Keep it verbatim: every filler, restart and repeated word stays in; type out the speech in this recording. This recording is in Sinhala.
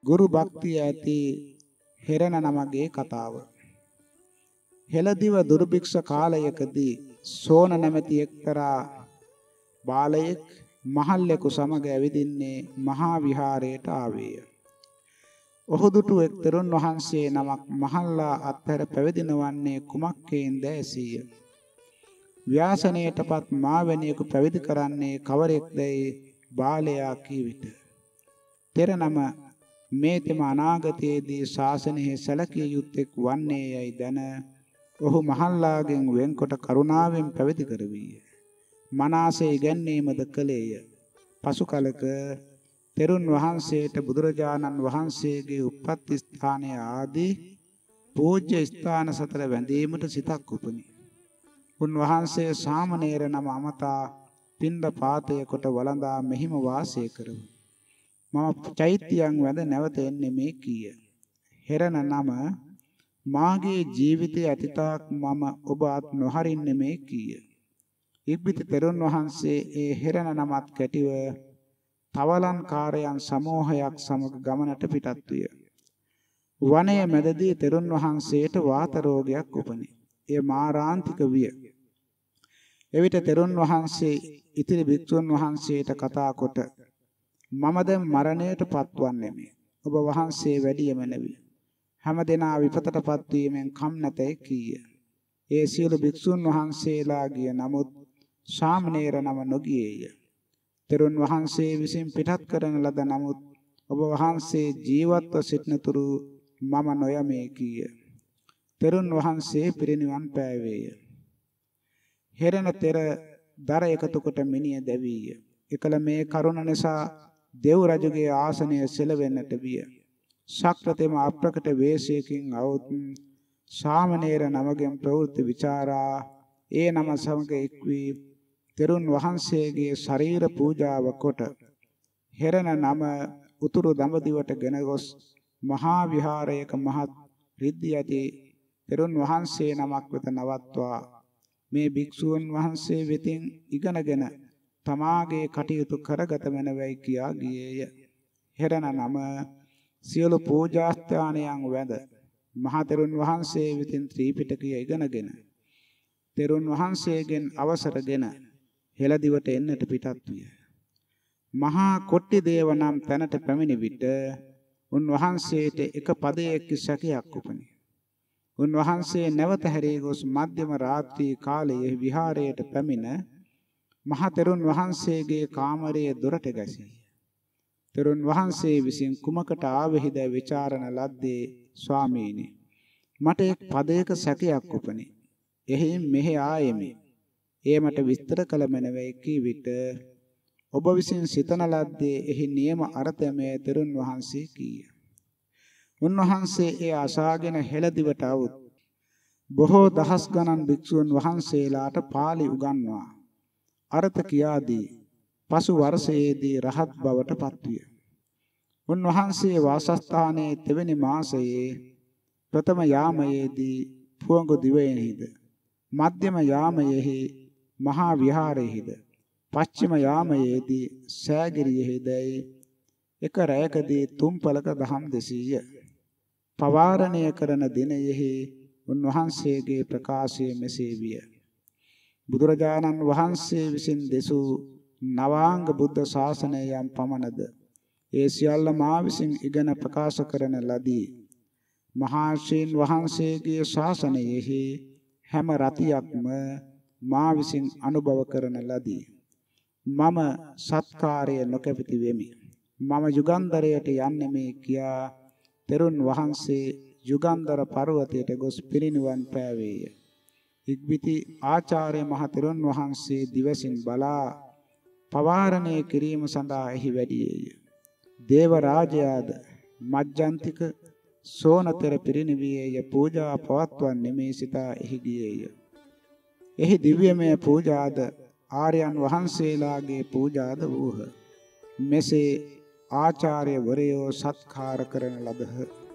ගුරු භක්තිය ඇති හෙරණ නමගේ කතාව. හෙළදිව දුර්භික්ෂ කාලයකදී සෝන නැමැති එක්තරා බාලයෙක් මහල්ලෙකු සමග ඇවිදින්නේ මහා විහාරයට ආවේය. ඔහු දුටු එක් තෙරුන් වහන්සේ නමක් මහල්ලා අත්හැර පැවිදිනවන්නේ කුමක්කේන්ද ඇසීය. ව්‍යාසනයටපත් මාවැනියෙකු පැවිදි කරන්නේ කවරෙක්දයි බාලයා කී විට තෙර නම මේ තෙම අනාගතයේදී ශාසනයෙහි සැලකිය යුත්තේක් වන්නේ යයි දැන ඔහු මහල්ලාගෙන් වෙන්කොට කරුණාවෙන් පැවිදි කරවීය. මනාසේ ඉගැන්වීමද කළේය. පසු කලක තෙරුන් වහන්සේට බුදුරජාණන් වහන්සේගේ උප්පත්ති ස්ථානය ආදී පූජ්‍ය ස්ථාන සතර වැඳීමට සිතක් උපුනි. උන්වහන්සේ සාමණේර නම අමතා පින්ඩ පාතය කොට වළඳා මෙහිම වාසය කරව. මම චෛත්‍යයන් වැඳ නැවත එන්නේ මේ කීය. හෙරණ නම මාගේ ජීවිතයේ අතීතක් මම ඔබ අත් නොහරින්නේ මේ කීය. ඉක්බිති තෙරුන් වහන්සේ ඒ හෙරණ නමත් කැටිව තවලන් කාරයන් සමූහයක් සමග ගමනට පිටත් විය. වනයේ මැදදී තෙරුන් වහන්සේට වාත රෝගයක් උපනි. එය මාරාන්තික විය. එවිට තෙරුන් වහන්සේ ඉතිරි භික්ෂුන් වහන්සේට කතා කොට මම දැන් මරණයට පත්වන්නේමි. ඔබ වහන්සේ වැඩියම නැවි. හැම දෙනා විපතටපත් වීමෙන් කම් නැතයි කීය. ඒ සියලු භික්ෂුන් වහන්සේලා ගිය නමුත් සාමණේර නම නොගියේය. තෙරුන් වහන්සේ විසින් පිටත් කරන ලද නමුත් ඔබ වහන්සේ ජීවත්ව සිටනතුරු මම නොයමේ කීය. තෙරුන් වහන්සේ පිරිනිවන් පෑවේය. හෙරණ තෙර දර එකතු කොට මිනිය දැවීය. එකල මේ කරුණ නිසා දෙව් රජුගේ ආසනය සෙලවෙන්නට විය. ශක්‍රතෙම අප්‍රකට වේශයකින් අවුත් සාමණේර නමගෙන් ප්‍රවෘත්ති ਵਿਚාරා ඒ නම සමග එක් වී තෙරුන් වහන්සේගේ ශරීර පූජාව කොට හෙරණ නම උතුරු දඹදිවට ගෙන ගොස් මහා විහාරයක මහත් රිද්දී ඇති තෙරුන් වහන්සේ නමක් වෙත නවත්වා මේ භික්ෂූන් වහන්සේ වෙතින් ඉගෙනගෙන තමාගේ කටයුතු කරගත මැනවයි කියා ගියේය. හෙරණ නම සියලු පූජාස්ථානයන් වැඳ මහා තෙරුන් වහන්සේ වෙතින් ත්‍රිපිටකය ඉගෙනගෙන තෙරුන් වහන්සේගෙන් අවසරගෙන හෙළදිවට එන්නට පිටත් විය. මහා කොට්ටි දේව නම් තැනට පැමිණි විට උන්වහන්සේට එක පදයක සැකයක් උපනි. උන්වහන්සේ නැවත හැරී ගොස් මධ්‍යම රාත්‍රී කාලයේ විහාරයට පැමිණ මහා තෙරුන් වහන්සේගේ කාමරයේ දොරට ගැසී. තෙරුන් වහන්සේ විසින් කුමකට ආවෙහිද විචාරණ ලද්දේ ස්වාමීනි මට එක් පදයක සැකයක් උපනි. එහි මෙහි ආයෙමි. ඒ මට විස්තර කළ මැනවයි කී විට ඔබ විසින් සිතන ලද්දේ එහි නියම අර්ථමය තෙරුන් වහන්සේ කීය. උන්වහන්සේ ඒ අසාගෙන හෙළදිවට આવුත් බොහෝ දහස් ගණන් භික්ෂුන් වහන්සේලාට පාළි උගන්වා අර්ථ කියා දී පසු වර්ෂයේදී රහත් බවට පත්විය. උන්වහන්සේ වාසස්ථානයේ තෙවැනි මාසයේ ප්‍රථම යාමයේදී පුවඟු දිවයිනෙහිද මධ්‍යම යාමයේහි මහා විහාරයේහිද පශ්චිම යාමයේදී සෑගිරියෙහිදයි එක රැයකදී තුම්පලක දහම් දෙසීය. පවාරණය කරන දිනයෙහි උන්වහන්සේගේ ප්‍රකාශය මෙසේ විය. බුදුරජාණන් වහන්සේ විසින් දෙසූ නවාංග බුද්ධ ශාසනය යම් පමණද ඒ සියල්ල මා විසින් ඉගෙන ප්‍රකාශ කරන ලදී. මහා ශ්‍රීන් වහන්සේගේ ශාසනයෙහි හැම රතියක්ම මා විසින් අනුභව කරන ලදී. මම සත්කාරය නොකැපිති වෙමි. මම යුගන්ධරයට යන්නේ මේ කියා තෙරුන් වහන්සේ යුගන්ධර පර්වතයට ගොස් පිරිනිවන් පෑවේය. ඉක්බිති ආචාර්ය මහ තෙරුන් වහන්සේ දිවසින් බලා පවාරණය කිරීම සඳහා එහි වැඩියේය. දේව රාජයාද මජ්ජන්තික සෝනතර පිරිනිවියේය පූජා පවත්වන්නේ මේ සිතා එහි ගියේය. එහි දිව්‍යමය පූජාද ආර්යයන් වහන්සේලාගේ පූජාද වූහ. මෙසේ ආචාර්යවරයෝ සත්කාර කරන ලදහ.